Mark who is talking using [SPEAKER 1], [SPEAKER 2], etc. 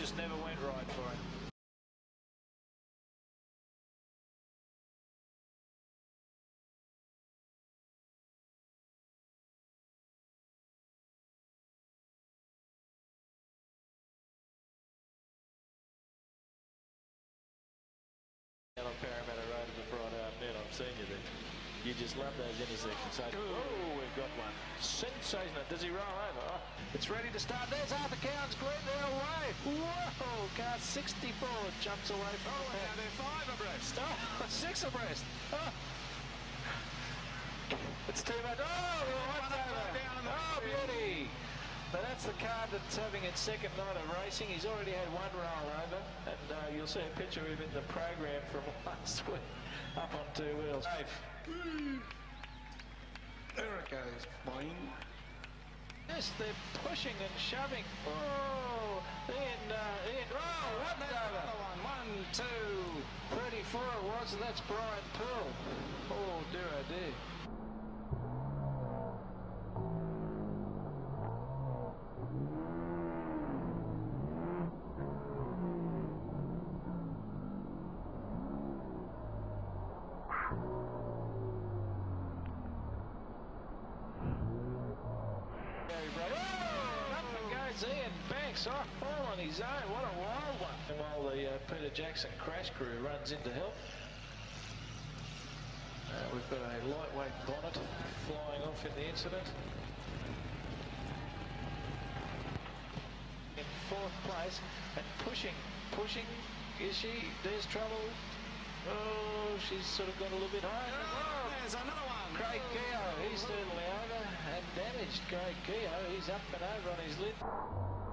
[SPEAKER 1] just never went right for him.
[SPEAKER 2] On Parramatta Road at the Friday afternoon, I'm seeing you there. You just love those intersections. So, oh, we've got one. Sensational. Does he roll over? Oh, it's ready to start. There's Arthur Cowan's green. They're away. Whoa, car 64 jumps away from the pack.
[SPEAKER 1] Now they're 5 abreast.
[SPEAKER 2] Oh, 6 abreast. Oh. It's too much. Oh, one's over. Oh, beauty. But that's the car that's having its second night of racing. He's already had one roll over, and you'll see a picture of him in the program from last week, up on 2 wheels.
[SPEAKER 1] There it goes. Boing.
[SPEAKER 2] Yes, they're pushing and shoving. Oh, Ian, oh, one's over.
[SPEAKER 1] 1, 2.
[SPEAKER 2] 34 it was, and that's Brian Poole. Oh, dear, oh dear. Ian Banks all on his own. What a wild one. And while the Peter Jackson crash crew runs in to help, we've got a lightweight bonnet flying off in the incident. In 4th place and pushing. Is she? There's trouble. Oh, she's sort of gone a little bit high.
[SPEAKER 1] Oh, there's another one.
[SPEAKER 2] Craig Keogh, he's certainly over and damaged. Craig Keogh, he's up and over on his lid.